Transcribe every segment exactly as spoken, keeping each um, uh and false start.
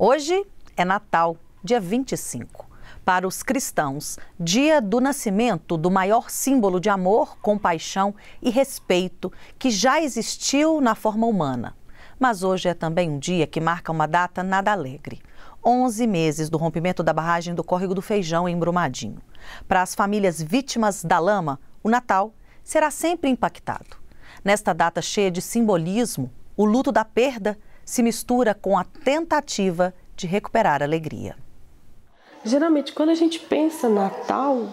Hoje é Natal, dia vinte e cinco. Para os cristãos, dia do nascimento do maior símbolo de amor, compaixão e respeito que já existiu na forma humana. Mas hoje é também um dia que marca uma data nada alegre. onze meses do rompimento da barragem do Córrego do Feijão, em Brumadinho. Para as famílias vítimas da lama, o Natal será sempre impactado. Nesta data cheia de simbolismo, o luto da perda se mistura com a tentativa de recuperar a alegria. Geralmente, quando a gente pensa Natal,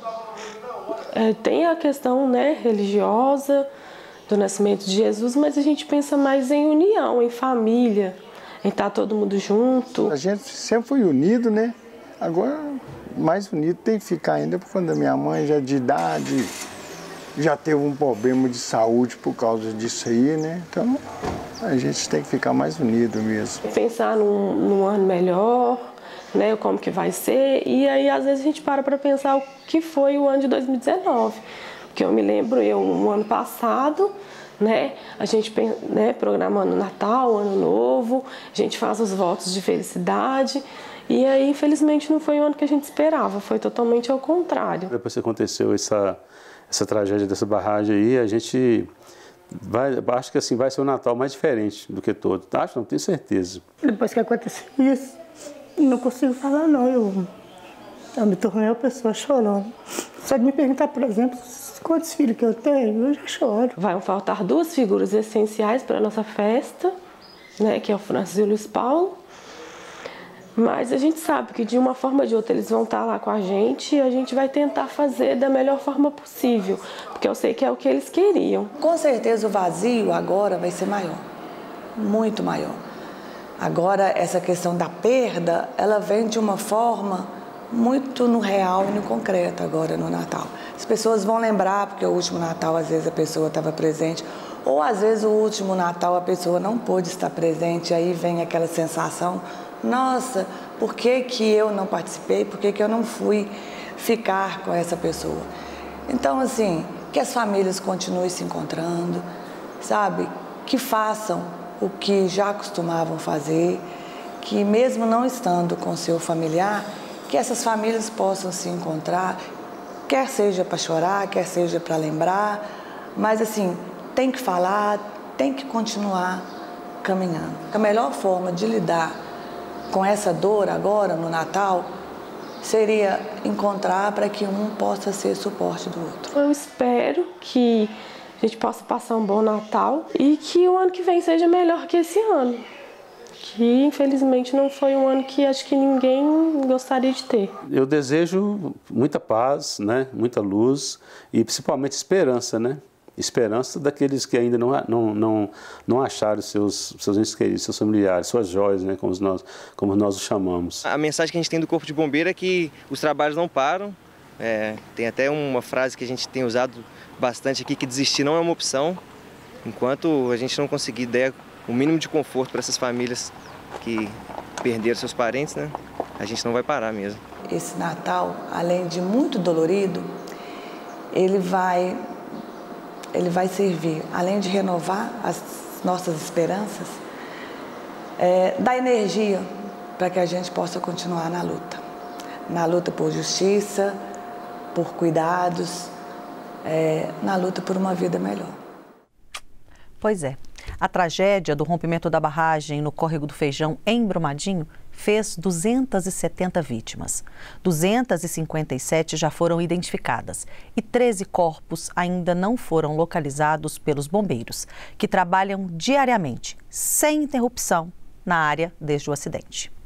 é, tem a questão, né, religiosa do nascimento de Jesus, mas a gente pensa mais em união, em família, em estar todo mundo junto. A gente sempre foi unido, né? Agora, mais unido tem que ficar ainda, porque quando a minha mãe já de idade, já teve um problema de saúde por causa disso aí, né? Então, a gente tem que ficar mais unido mesmo. Pensar num, num ano melhor, né, como que vai ser, e aí às vezes a gente para para pensar o que foi o ano de dois mil e dezenove, porque eu me lembro, eu, no ano passado, né, a gente, né, programando Natal, Ano Novo, a gente faz os votos de felicidade, e aí infelizmente não foi o ano que a gente esperava, foi totalmente ao contrário. Depois que aconteceu essa, essa tragédia dessa barragem aí, a gente vai, acho que assim vai ser o Natal mais diferente do que todo, acho, não tenho certeza. Depois que aconteceu isso, não consigo falar não, eu, eu me tornei uma pessoa chorando. Só de me perguntar, por exemplo, quantos filhos que eu tenho, eu já choro. Vai faltar duas figuras essenciais para a nossa festa, né, que é o Francis e o Luiz Paulo, mas a gente sabe que de uma forma ou de outra eles vão estar lá com a gente e a gente vai tentar fazer da melhor forma possível, porque eu sei que é o que eles queriam. Com certeza o vazio agora vai ser maior, muito maior. Agora, essa questão da perda, ela vem de uma forma muito no real e no concreto agora no Natal. As pessoas vão lembrar, porque o último Natal, às vezes, a pessoa estava presente, ou às vezes o último Natal a pessoa não pôde estar presente, aí vem aquela sensação, nossa, por que que eu não participei, por que que eu não fui ficar com essa pessoa? Então, assim, que as famílias continuem se encontrando, sabe? Que façam o que já costumavam fazer, que mesmo não estando com seu familiar, que essas famílias possam se encontrar, quer seja para chorar, quer seja para lembrar, mas assim, tem que falar, tem que continuar caminhando. A melhor forma de lidar com essa dor agora, no Natal, seria encontrar para que um possa ser suporte do outro. Eu espero que a gente possa passar um bom Natal e que o ano que vem seja melhor que esse ano. Que, infelizmente, não foi um ano que acho que ninguém gostaria de ter. Eu desejo muita paz, né? Muita luz e, principalmente, esperança, né? Esperança daqueles que ainda não, não, não, não acharam seus, seus entes queridos, seus familiares, suas joias, né? Como nós, como nós os chamamos. A mensagem que a gente tem do Corpo de Bombeiro é que os trabalhos não param. É, tem até uma frase que a gente tem usado bastante aqui, que desistir não é uma opção, enquanto a gente não conseguir dar o mínimo de conforto para essas famílias que perderam seus parentes, né? A gente não vai parar mesmo. Esse Natal, além de muito dolorido, ele vai, ele vai servir, além de renovar as nossas esperanças, é, dar energia para que a gente possa continuar na luta. Na luta por justiça, por cuidados, é, na luta por uma vida melhor. Pois é, a tragédia do rompimento da barragem no Córrego do Feijão, em Brumadinho, fez duzentas e setenta vítimas. duzentas e cinquenta e sete já foram identificadas e treze corpos ainda não foram localizados pelos bombeiros, que trabalham diariamente, sem interrupção, na área desde o acidente.